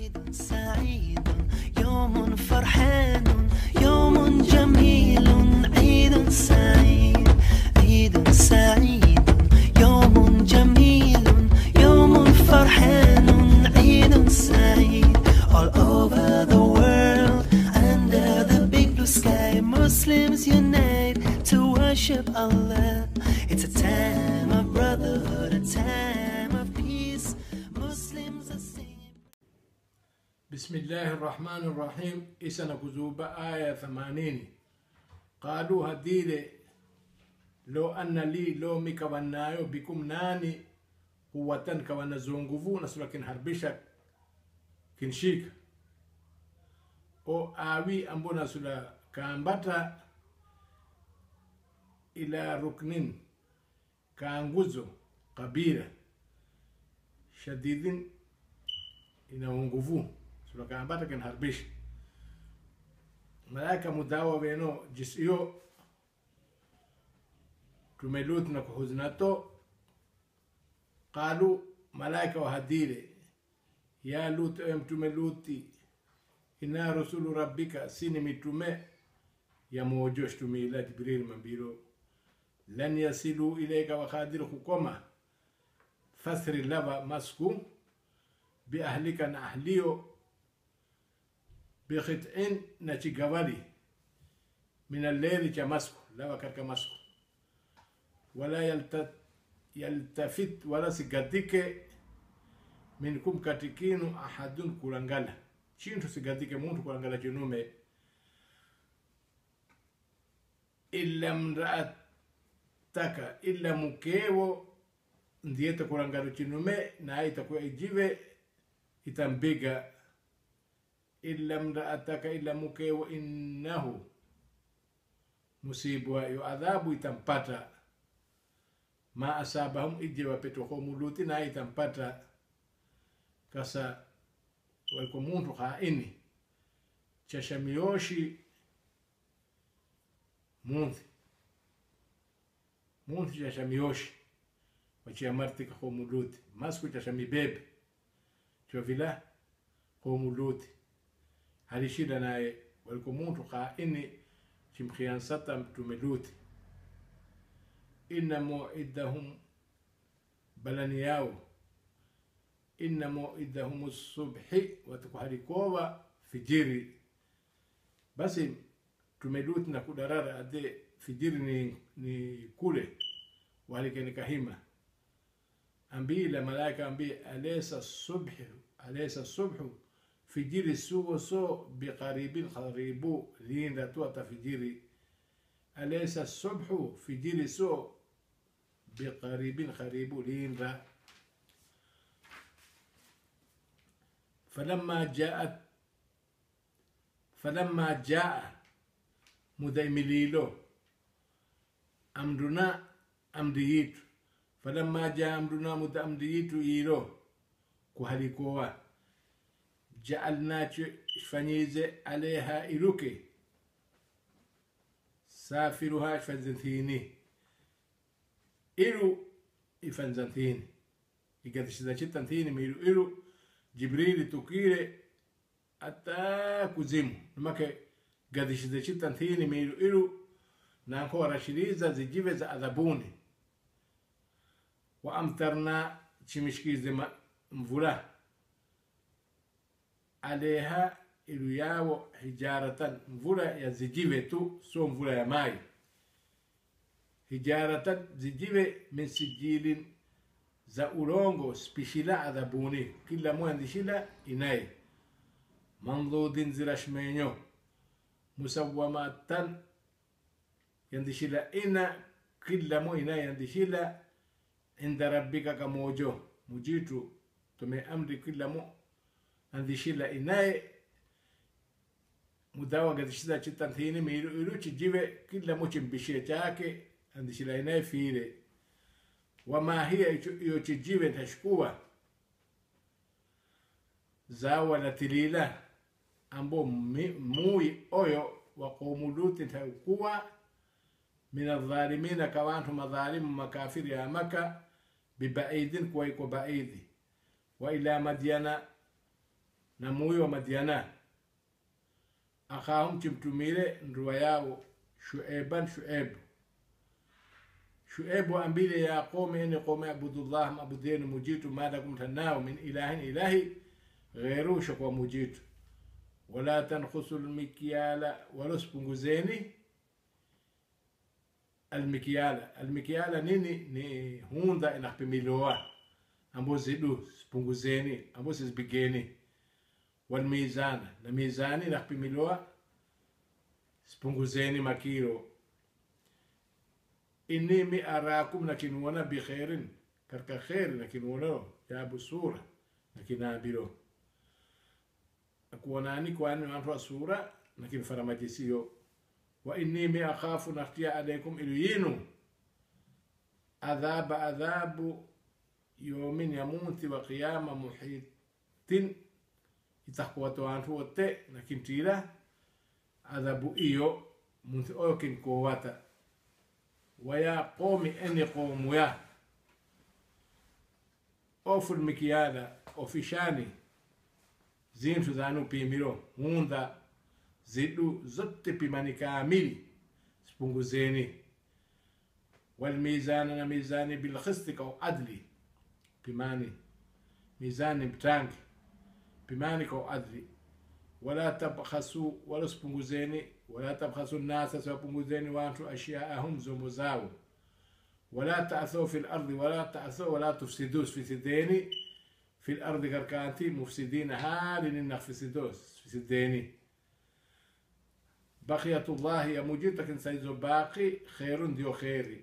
عيد سعيد يوم فرحان يوم جميل عيد سعيد عيد سعيد يوم جميل يوم فرحان عيد سعيد all over the world under the big blue sky Muslims unite to worship Allah. It's a time of brotherhood, a time of peace. Muslims are singing. بسم الله الرحمن الرحيم. إسنا كذوبة آية 80. قالوا هديلي لو أن لي لو مكوانايو بكم ناني قوة كوانا زونغوفو نسلكن هربشك كنشيك أو آوي أمبونا سلا كامباتا إلى ركنين كانغوزو قبيلة شديدين إنا ونغوفو سلا كامباتا كن هربش ملاك مداوة بينو جسيو تملوت نكوزناتو قالوا ملاك وهديلي يا لوط تملوتي إنا رسول ربك سيني متومي يا موجوش تمي إلى جبريل من بيرو لن يصلوا إليك وخادر حكومة فسر اللبا مسكو بأهلك نأهليو بخطئين نتيجوالي من الليل كمسكو لبا كرك مسكو ولا يلتفت ولا سيقدك منكم كاتكينو أحدون كولانغالا chintu sigatike muntu kulangala chinume illa mraataka illa mukewo ndiye kulangala chinume na itakuwa ijive itambiga illa mraataka illa mukewo innahu musibu yu adhabu itampata ma asabahum ijiwa petoko muluti na itampata kasa walikuwa muntu haini chashamiyoshi muntu chashamiyoshi wachia martika kwa muluti masku chashamibebe chovila kwa muluti halishida naye walikuwa muntu haini chimkhiansata mtumeluti inna mu'idahum balani yao inna موعدهم الصبح وتكهركوا فجر بس tumelut na kudarara ade fijiri ni kule walike ni kahima ambi la malaika ambi alaysa subh fijiri so biqaribin kharibu linda tuata fijiri alaysa subh fijiri so biqaribin kharibu linda فلما جاء مدايمليلو أمرنا أمديت فلما جاء أمرنا مدايمليت يلو كهاليكوا جعلنا شفنيزة عليها إلوكي سافرها شفنزنتيني إلو إفنزنتيني إذا شدتنتيني ميلو إلو جبريل تكير أتا كزيم نمك قديش دشيت تنتيني ميلو إلو ناكو رشيزة زجيبة أذبوني وأمطرنا شمشكي زي مفولا عليها إلو ياو حجارة مفولا يا زجيبة تو سو مفولا يا ماي حجارة زجيبة من سجيل za ulongo spishila adhabuni kila muandishila inai mandudin zirashmenyo musawwamatan yandishila ina kila mu inai yandishila inda rabbika kamojo mujitu tume amri kila mu andishila inai mudawa gadishila chitantini miilu chijive kila mu chimbishia chake andishila inai fire وما هي يوتجيب تشكوى زاوة تليلة أمبو موي أويو وقوم لوط تشكوى من الظالمين كوانهم ظالم مكافر يا مكة ببعيد كويكو بعيد وإلى مدينة na muyi wa Madiana akhahum chimtumile nduwa yao Shu'aibu ambile ya qawmi inni qawmi abudullah ma'budin mujitu ma lakum tanau min ilahin ilahi ghairu shakwa mujitu wala tanqusul mikyala waluspunguzeni almikyala nini ni hunda inakpimiloa ambo zidu spunguzeni ambo sizbigeni walmizana na mizani inakpimiloa spunguzeni makilo inni arakum nakinuona bi khairin karka khair nakinuona ya busura nakinabilo akuonani kwani watu wa sura nakin faramajisiyo wa inni akhafu nakhtiya alaykum iluyinu adhabu yawmin yamuti wa qiyama muhitin itakwatu wantu wote nakintira adhabu iyo munti okin kowata ويا قوم أني قوم يا أوفو المكيالة أوفيشاني زين سوزانو بيميرو هوندا زيدو زت بماني كامل سبونغو زيني والميزان أنا ميزاني بالخستك أو أدلي بماني ميزاني بتانك بماني كو أدلي ولا تبخسوا ولا سبونغو زيني ولا تبخسوا الناس سبونغو زيني وانتو أشياءهم زمزاو ولا تعثوا في الأرض ولا تفسدوا في سديني في الأرض كركانتي مفسدين هالين إنك في سديني بقية الله يا مجيتك إن سيزو باقي خير ديو خيري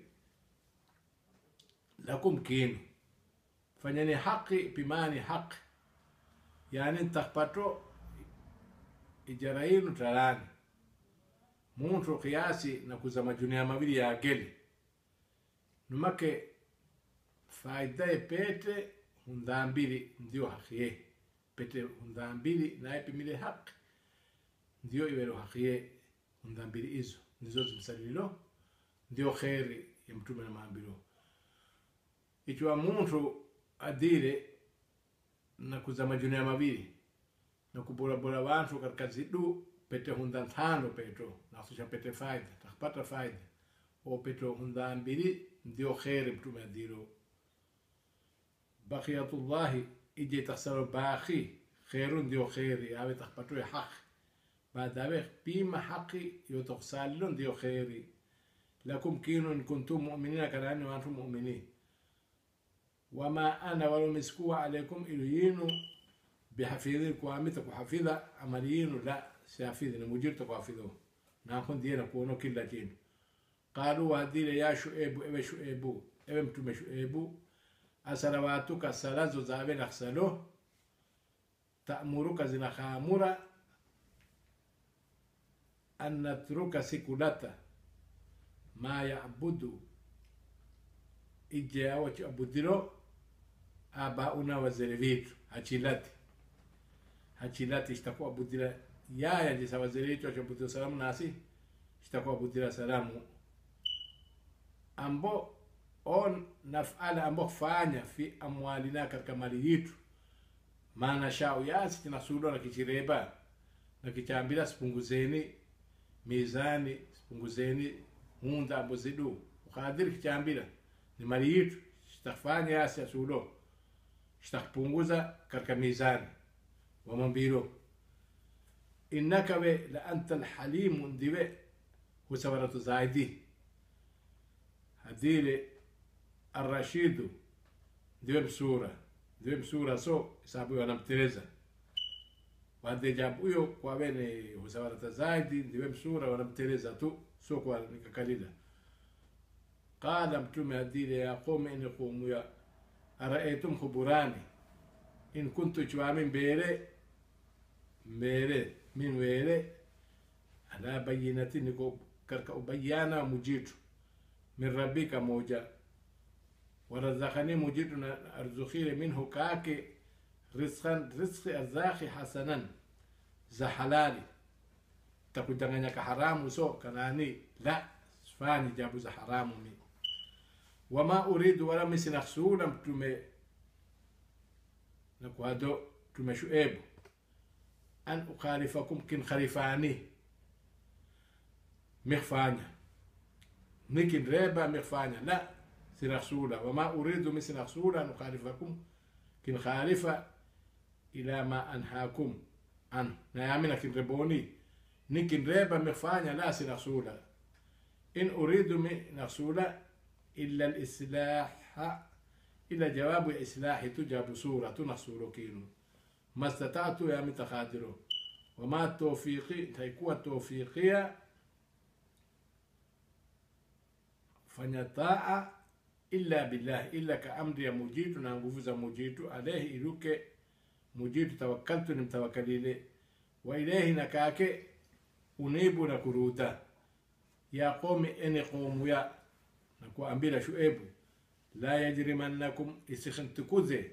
لكم كين فنيني حقي بماني حق يعني انت باتو ijarainu talani muntu kiasi na kuzama dunia mawili ya ageli numake faida pete hundambili ndio hakiye pete hundambili na epimile haki ndio iwelo hakiye hundambili izo ndizo zimsalilo ndio khairi ya mtume na maambilo ikiwa muntu adile na kuzama dunia mawili na kubola wantu katika zidu pete hunda tano peto na kusha pete faida takapata faida o peto hunda mbili ndio khair mtume adiro baqiyatullah ije tasaro baqi khairun ndio khairi yawe takapatu ya haki baadaye bima haki yotoksalo ndio khairi lakum kinu in kuntum mu'minina kana wa antum mu'minin wama ana wala miskuwa alaykum iluyinu بحفيظ كوامتك وحفيظة عمليين لا سيافيذ مجرتك وحفيظه ناخذ دينا كونو كلا جين قالوا وهدينا يا شعيب ابي شعيب ابي متم شعيب أسرواتك السلاز زابين أخسلوه تأمرك زنا خامورا أن نترك سكولتا ما يعبد إجا وتعبدلو آباؤنا وزريفيت hachilati ishtakuwa budira yaya jisa waziricho chabudu salamu nasi ishtakuwa budira salamu ambo on nafala ambo fanya fi amwalina katika mali yetu maana shao yasi tinasulo na kichireba na kichambila spunguzeni mizani spunguzeni hunda ambo zidu ukadiri kichambila ni mali yetu ishtafanya yasi asulo ishtapunguza katika mizani ومنبيرو إنك لأنت الحليم اندبه وسورة زايدي هديل الرشيد ديب سورة سو يسابوا أنا بتريزا وهدي جابويو قوابيني وسورة زايدي ديب سورة وأنا بتريزا تو سو قوال نكاليدا قال امتم هديل يا قوم إني قوم يا أرأيتم خبراني إن كنت جوامين ميري من ويري على بينة نكو كركا بيانا مجيد من ربك موجا ورزقني مجيد أرزخير منه كاكي رزق أرزاقي حسنا زحلالي تقول دغنيك حرام وسو كناني لا فاني جابو زحرام مي وما أريد ولا مسنخسونا تمي نكو هادو تمي شعيب an ukhalifakum kin khalifani مخفانيا نكن ريبا مخفانيا لا سنخسولا وما أريد من سنخسولا نخالفكم كن خالفة إلى ما أنهاكم عنه نيامنا كن ربوني نكن ريبا مخفانيا لا سنخسولا إن أريد من نخسولا إلا الإصلاح إلا جواب إصلاح تجاب سورة نخسولو كينو ما استطعت يا متخادرو وما التوفيقي تيكوا التوفيقية fanya taa illa billah illa ka amri ya mujitu na nguvu za mujitu alayhi iluke mujitu tawakkaltu ni mtawakkalile wa ilayhi nakake unibu na kuruta ya qawmi eni qawmu ya na kuambia Shuaibu la yajrimannakum isikhantukuze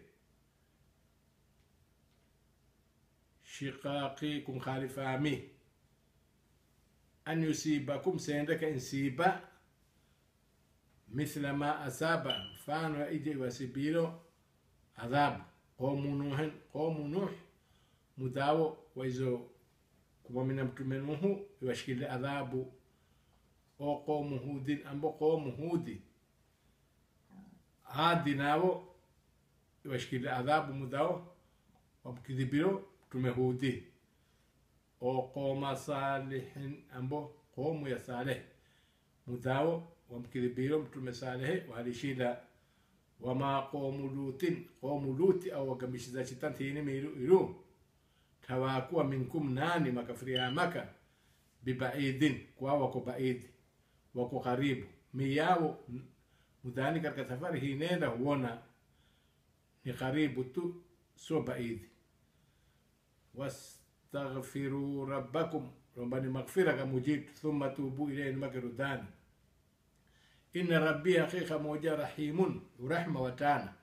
shiqaqikum khalifami an yusibakum sayndaka insiba مثل ما أصاب فانو إجي وسبيلو عذاب قوم نوح مداو وإذا كما من متمنوه يوشكل عذاب أو قوم هود أمبو قوم هود هادي ناو يوشكل عذاب مداو وبكذبيلو تمهودي أو قوم صالح أمبو قوم يا صالح مداو ومكذبيهم تمساله وهالشيلا وما قوم لوط أو كمش ذا شتان ثيني ميلو تواكوا منكم ناني مكفريا مكا ببعيد كواوكو بعيد وكو قريب مياو مداني كرك سفر هينيدا ونا نقريب تو سو بعيد واستغفروا ربكم ربنا مغفرة مجيد ثم توبوا إليه مكردان إن ربي حقيقة موجة رحيم ورحمة وتانا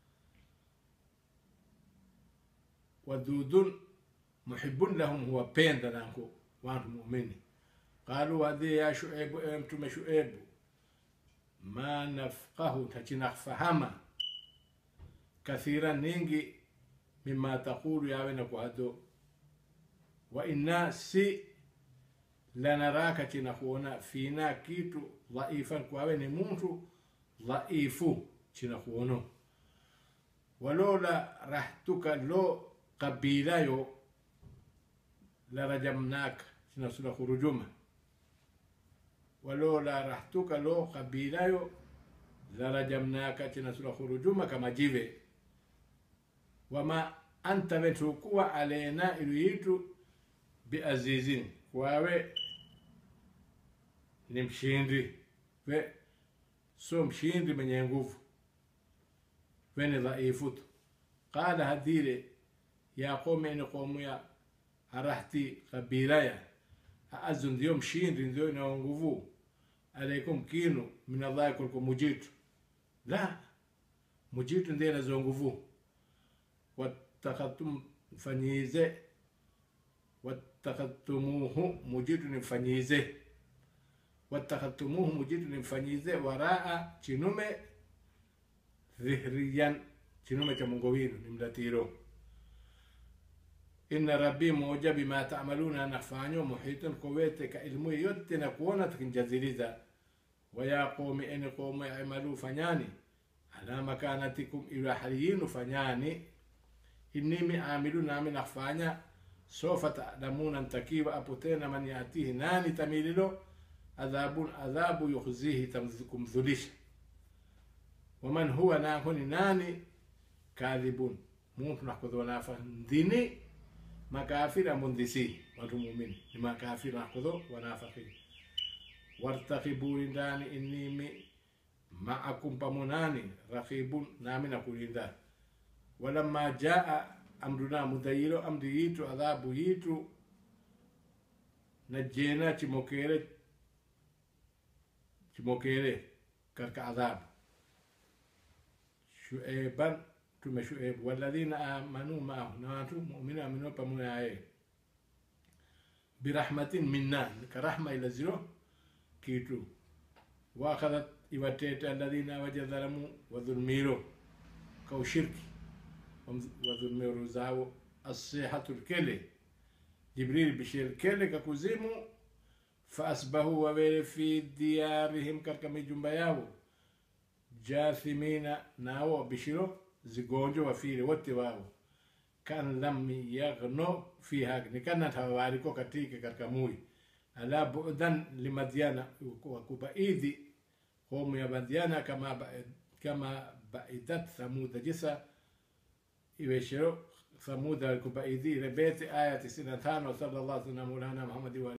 ودود محب لهم هو بين دنانكو وانتم مؤمنين قالوا هذه يا شعيب أنتم شعيب ما نفقه تتنخفهما كثيرا نينجي مما تقول يا وينكو هدو وإنا سي لنراك تنخونا فينا كيتو ضعيفا كواوي نمونتو ضعيفو تنخونو ولولا رحتك لو قبيلايو لرجمناك تنسل خرجوما ولولا رحتك لو قبيلايو لرجمناك تنسل خرجوما كما جيبه وما أنت بتوكوا علينا إليتو بأزيزين kwawe ni mshindi we so mshindi mwenye nguvu we ni dhaifu tu qala hadire ya qawmi ni qawmu ya arahti qabilaya azun ndio mshindi ndio na nguvu alaikum kinu min Allah kulkum mujitu la mujitu ndiye na nguvu watakhatum fanyize واتخذتموه مجيد نفنيزه واتخذتموه مجيد نفنيزه وراء تنومه ظهريا تنومه كمغوين نملاتيرو إن ربي موجب بما تعملون نفانيو محيط كويت كإلمو يوتنا كونت كنجزيريزا ويا قوم إن قوم يعملوا فنياني على مكانتكم إلى حريين فنياني إني مآملون من أخفانيا سوف تعلمون أن تكيب أبوتين من يأتيه ناني تميلو عذاب يخزيه تمذكم ذليش ومن هو ناهن ناني كاذبون ممكن نحكذ ونافن ديني مكافر مندسي وتمؤمن لما كافر نحكذ ونافقين وارتقبوا لنداني إني معكم بمناني رقيب نامن أقول ولما جاء أمرنا مديرو أمريتو عذاب يتو نجينا تموكيري كرك عذاب شعيبا تم شعيب والذين آمنوا معه ناتو مؤمنين آمنوا بمناعي برحمة منا كرحمة إلى زيرو كيتو وأخذت إواتيت الذين وجد ظلموا وظلميرو كو شركي وذميرو زاو الصيحة الكلي Jibril bishir kele kakuzimu faasbahu wawele fi diyarihim katika mijumba yao jathimina nao bishiro zigonjo wafire wote wao kan lam yaghno fiha nikana tawariko katika mui ala bu'dan limadyana wakubaidi qawmu ya Madiana kama baidat Thamud jisa iweshiro Thamud alikubaidi rebeti aya 95 sallallahu alaihi wasallam Muhammad